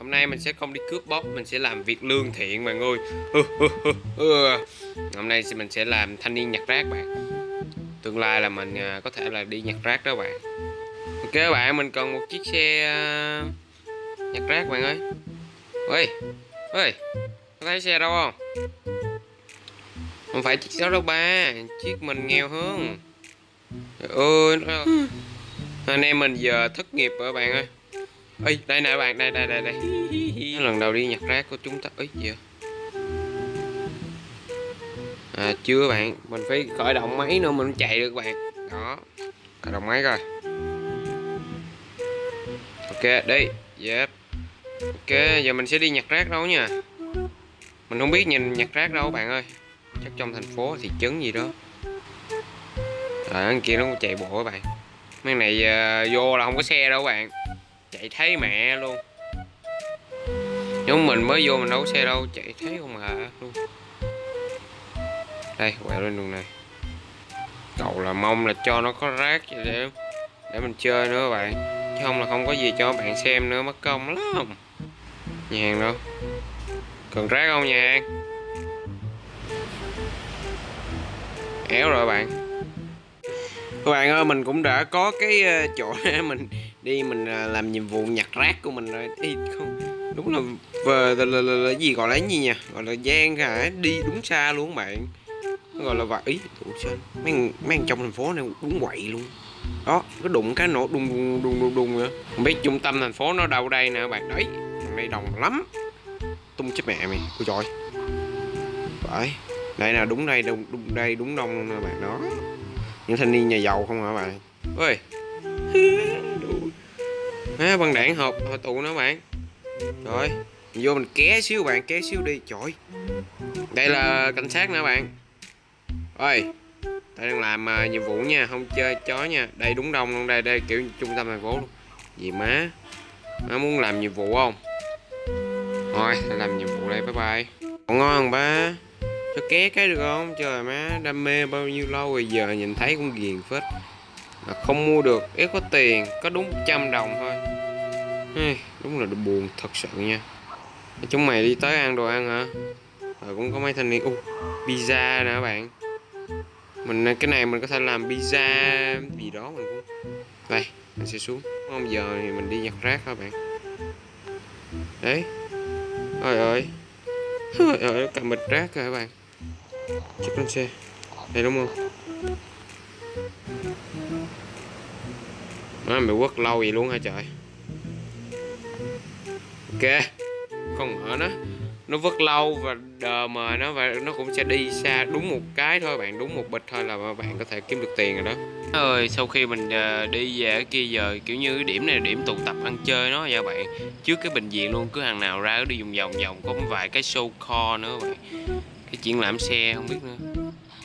Hôm nay mình sẽ không đi cướp bóc, mình sẽ làm việc lương thiện bạn ơi. Hôm nay mình sẽ làm thanh niên nhặt rác bạn. Tương lai là mình có thể là đi nhặt rác đó bạn. Ok bạn, mình cần một chiếc xe nhặt rác bạn ơi. Ơi, ơi, có thấy xe đâu không? Không phải chiếc đó đâu ba, chiếc mình nghèo hơn. Trời ơi, anh em mình giờ thất nghiệp rồi bạn ơi. Ê, đây nè bạn, đây. Lần đầu đi nhặt rác của chúng ta. Ấy gì vậy? À chưa bạn, mình phải khởi động máy nữa mình chạy được bạn. Đó, khởi động máy coi. Ok, đi. Yep. Ok, giờ mình sẽ đi nhặt rác đâu nha. Mình không biết nhìn nhặt rác đâu bạn ơi. Chắc trong thành phố thị trấn gì đó. Rồi anh kia nó cũng chạy bộ các bạn. Mấy này vô là không có xe đâu bạn. Chạy thấy mẹ luôn. Nếu mình mới vô mình đâu có xe đâu, chạy thấy không à luôn. Đây, quẹo lên đường này. Cậu là mong là cho nó có rác vậy để mình chơi nữa các bạn, chứ không là không có gì cho bạn xem nữa, mất công lắm. Nhà hàng đâu, cần rác không nhà hàng? Éo rồi bạn. Các bạn ơi, mình cũng đã có cái chỗ để mình đi mình làm nhiệm vụ nhặt rác của mình rồi. Ý, không đúng là là gì gọi là cái gì nha, gọi là gian hả, đi đúng xa luôn các bạn. Nó gọi là vậy. Ý mấy thằng trong thành phố này đúng quậy luôn đó, có đụng cái nổ đùng nữa. Không biết trung tâm thành phố nó đâu đây nè bạn. Đấy, thằng này đồng lắm, tung chết mẹ mày. Ôi trời, phải đây là đúng đây, đúng đông luôn nè bạn. Đó, những thanh niên nhà giàu không hả bạn ơi. Băng đảng họp hội tụ nữa bạn. Rồi mình vô mình ké xíu bạn, ké xíu đi. Trời, đây là cảnh sát nữa bạn ơi. Tôi đang làm nhiệm vụ nha, không chơi chó nha. Đây đúng đông luôn, đây kiểu trung tâm thành phố luôn. Gì má muốn làm nhiệm vụ không? Thôi tôi làm nhiệm vụ đây, bye bye. Còn ngon không ba? Cho ké cái được không? Trời má, đam mê bao nhiêu lâu rồi, giờ nhìn thấy cũng ghiền phết mà không mua được. Ít có tiền, có đúng 100 đồng thôi. Đúng là buồn thật sự nha. Chúng mày đi tới ăn đồ ăn hả? Rồi cũng có mấy thanh niên. Pizza nè các bạn. Mình cái này mình có thể làm pizza gì đó mình cũng. Đây, mình sẽ xuống. Không giờ thì mình đi nhặt rác các bạn. Đấy. Ôi ơi. Ôi ơi, cầm bịch rác rồi các bạn. Chụp lên xe. Đây đúng không? Má mày quất lâu vậy luôn hả trời. Ok. Không ngờ nó vứt lâu và đờ mờ nó, và nó cũng sẽ đi xa đúng một cái thôi bạn, đúng một bịch thôi là bạn có thể kiếm được tiền rồi đó. Ơi, sau khi mình đi về ở kia giờ kiểu như cái điểm này là điểm tụ tập ăn chơi nó nha bạn. Trước cái bệnh viện luôn, cứ hàng nào ra cứ đi vòng vòng có vài cái show car nữa bạn. Cái triển lãm xe không biết nữa.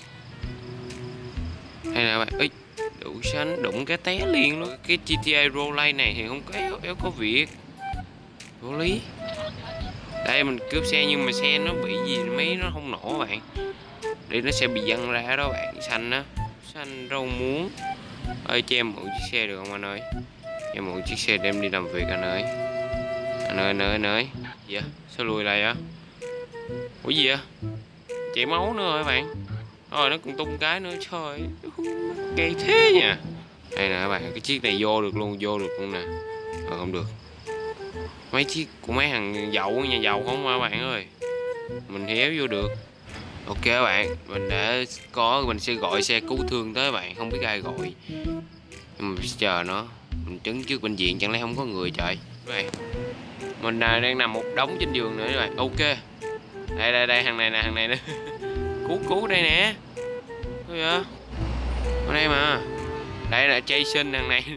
Hay là bạn ấy đủ xanh đụng cái té liền luôn. Cái GTA Roleplay này thì không có éo có việc vô lý. Đây mình cướp xe nhưng mà xe nó bị gì mấy nó không nổ bạn. Để nó sẽ bị văng ra đó bạn. Xanh á, xanh rau muống. Ơi cho em mượn chiếc xe được không anh ơi? Em mượn chiếc xe để em đi làm việc anh ơi. Anh ơi. Gì vậy? Sao lùi lại vậy? Ủa gì vậy? Chảy máu nữa rồi bạn. Rồi nó cũng tung cái nữa, trời cây thế nha. Đây nè các bạn, cái chiếc này vô được luôn nè. Không được. Mấy chiếc của mấy thằng giàu, nhà giàu không mà bạn ơi. Mình héo vô được. Ok các bạn, mình sẽ gọi xe cứu thương tới bạn, không biết ai gọi. Nhưng mà chờ nó, mình đứng trước bệnh viện chẳng lẽ không có người trời. Các mình đang nằm một đống trên giường nữa các bạn. Ok. Đây thằng này nè. Cứu đây nè. Thôi vậy? Ở đây mà. Đây là Jason thằng này.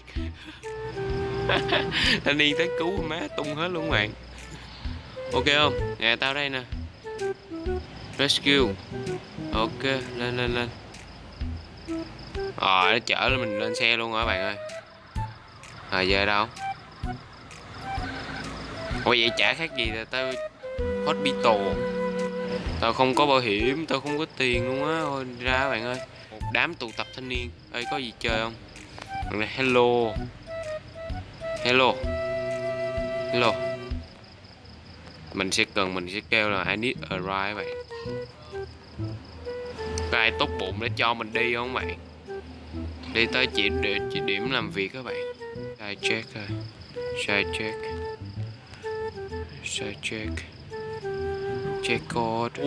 Thanh niên tới cứu má tung hết luôn bạn. Ok không? Nè tao đây nè. Rescue. Ok, lên. Nó chở mình lên xe luôn hả bạn ơi. Giờ đâu? Ủa vậy chả khác gì là tao hospital. Tao không có bảo hiểm, tao không có tiền luôn á. Thôi ra bạn ơi. Một đám tụ tập thanh niên. Ê có gì chơi không? Hello. Mình sẽ kêu là I need a ride các bạn. Có ai tốt bụng để cho mình đi không bạn? Đi tới chỉ điểm làm việc các bạn. Side check thôi. Side check. Check code.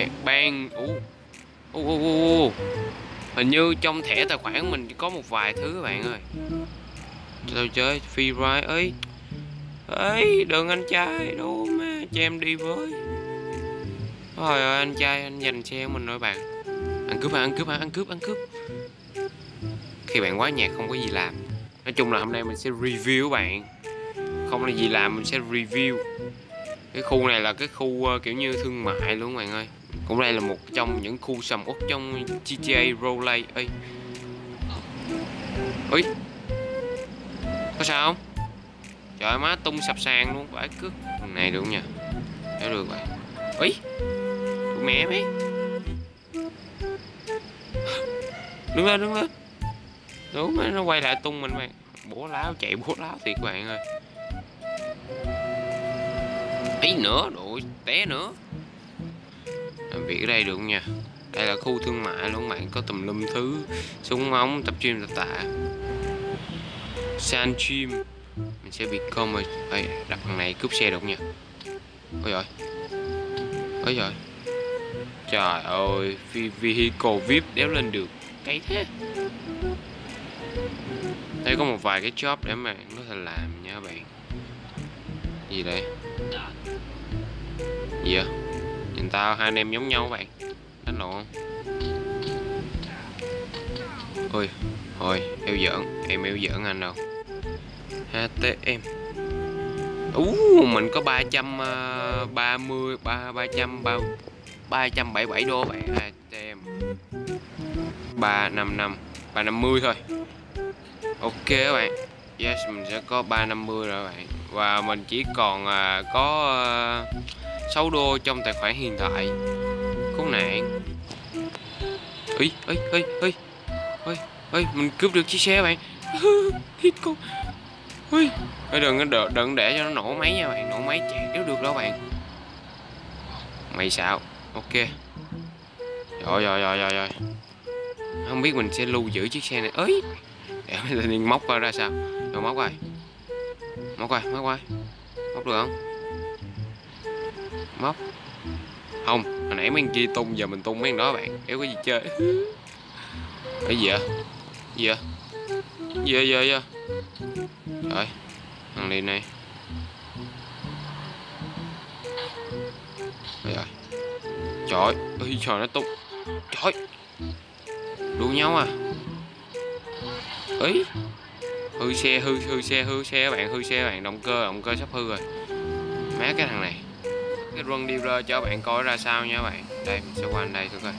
Hình như trong thẻ tài khoản mình có một vài thứ các bạn ơi. Sao chơi free ride ấy. Ấy, đừng anh trai, đâu mà cho em đi với. Trời ơi anh trai, anh giành xe của mình rồi bạn. Ăn cướp. Khi bạn quá nhạt không có gì làm. Nói chung là hôm nay mình sẽ review bạn. Không là gì làm mình sẽ review. Cái khu này là cái khu kiểu như thương mại luôn bạn ơi. Cũng đây là một trong những khu sầm uất trong GTA Roleplay. Ui, có sao không? Trời má tung sập sàn luôn, phải cướp. Này được không nhỉ? Nếu được vậy. Ui, mẹ mấy. Đứng lên. Đúng mà nó quay lại tung mình bạn. Bố láo thiệt các bạn ơi. Ấy nữa, đội té nữa. Làm việc ở đây được không nha? Đây là khu thương mại luôn bạn, có tùm lum thứ, súng ống, tập gym tập tạ. San gym. Mình sẽ become đặt thằng này cướp xe được không nha? Ôi giời. Trời ơi, vehicle VIP đéo lên được. Cái thế. Đây có một vài cái job để mà có thể làm nha các bạn. Gì đây? Gì vậy? Nhìn tao hai anh em giống nhau các bạn. Đánh lộn. Ôi, thôi, em eo giỡn anh đâu. HTM. Mình có 377 đô bạn. HTM 355 350 thôi. Ok các bạn. Yes, mình sẽ có 350 rồi các bạn. Và mình chỉ còn có 6 đô trong tài khoản hiện tại. Khốn nạn. Ơi, mình cướp được chiếc xe các bạn. Hít con. Ui, đừng để cho nó nổ máy nha bạn, nổ máy chạy nếu được đó bạn. Mày sao? Ok. Rồi. Không biết mình sẽ lưu giữ chiếc xe này. Ấy. Để mình móc ra sao? Rồi móc rồi. Móc được không? Móc. Không, hồi nãy mấy kia tung, giờ mình tung mấy đó bạn. Kéo cái gì chơi. Cái gì vậy? Gì vậy? Trời, thằng đi này. Trời ơi, trời nó tung. Trời. Đua nhau à. Ấy. Hư xe các bạn, động cơ sắp hư rồi. Má cái thằng này. Cái run đi rơ cho bạn coi ra sao nha các bạn. Đây mình sẽ qua đây thử coi.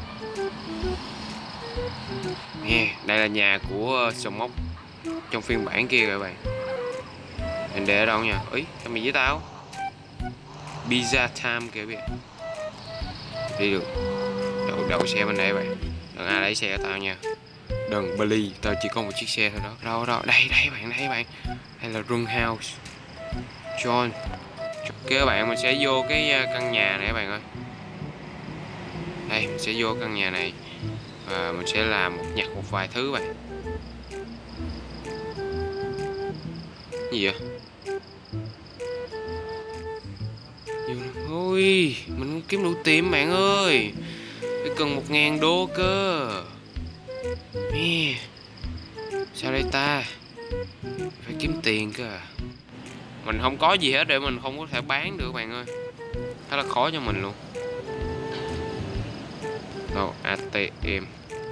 Nè, đây là nhà của Sông Mốc trong phiên bản kia rồi các bạn. Mình để ở đâu nha? Ý, sao mày với tao? Pizza time kìa bạn. Đi được. Đậu xe bên đây bạn. Đừng ai lấy xe của tao nha. Đừng believe, tao chỉ có một chiếc xe thôi đó. Đâu. Đây bạn. Đây là room house. John. Ok các bạn, mình sẽ vô cái căn nhà này các bạn ơi. Đây, mình sẽ vô căn nhà này. Và mình sẽ nhặt một vài thứ bạn. Gì vậy? Ôi, mình không kiếm đủ tiền bạn ơi. Phải cần 1.000 đô cơ. Mẹ. Sao đây ta? Phải kiếm tiền cơ à. Mình không có gì hết để mình không có thể bán được bạn ơi. Khá là khó cho mình luôn. Đâu, ATM.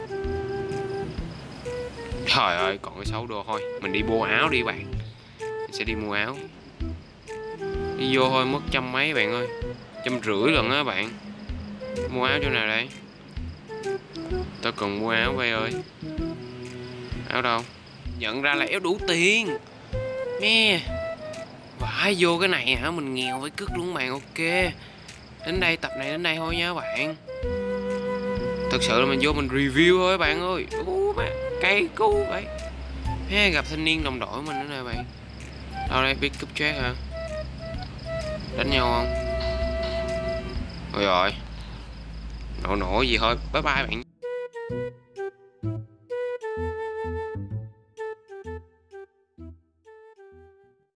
Trời ơi, còn cái 6 đô thôi. Mình đi mua áo đi bạn. Mình sẽ đi mua áo. Đi vô thôi, mất trăm mấy bạn ơi. 150 lần á bạn. Mua áo chỗ nào đây? Tao cần mua áo vậy ơi. Áo đâu? Nhận ra là éo đủ tiền. Mẹ. Vãi vô cái này hả? Mình nghèo với cứt luôn bạn. Ok. Đến đây, tập này đến đây thôi nha bạn. Thật sự là mình vô mình review thôi bạn ơi. Mà cây cứu vậy. Gặp thanh niên đồng đội mình nữa nè bạn. Đâu đây, pick up check hả? Đánh nhau không? Thôi rồi, nổ gì thôi, bye bye bạn.